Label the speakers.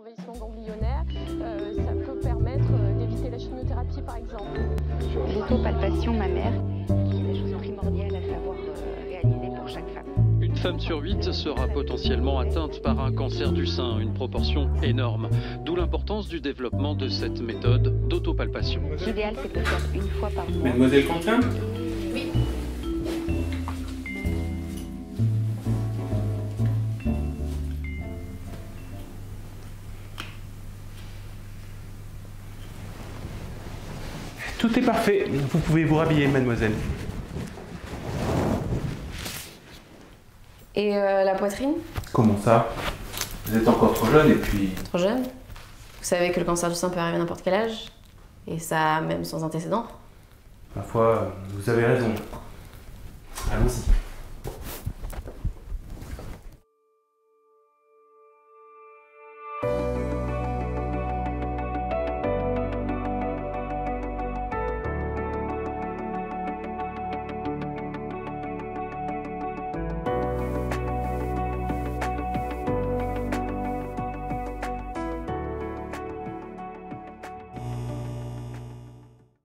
Speaker 1: l'envahissement ganglionnaire, ça peut permettre d'éviter la chimiothérapie par exemple.
Speaker 2: L'autopalpation mammaire, qui est la chose primordiale à savoir réaliser pour chaque femme.
Speaker 3: Une femme sur 8 sera potentiellement atteinte par un cancer du sein, une proportion énorme. D'où l'importance du développement de cette méthode d'autopalpation.
Speaker 2: L'idéal, c'est de le faire une fois par mois.
Speaker 4: Mademoiselle Quentin ?
Speaker 1: Oui.
Speaker 4: Tout est parfait. Vous pouvez vous rhabiller, mademoiselle.
Speaker 5: Et la poitrine?
Speaker 4: Comment ça? Vous êtes encore trop jeune et puis...
Speaker 5: Trop jeune? Vous savez que le cancer du sein peut arriver à n'importe quel âge? Et ça, même sans antécédent?
Speaker 4: Ma foi, vous avez raison. Allons-y.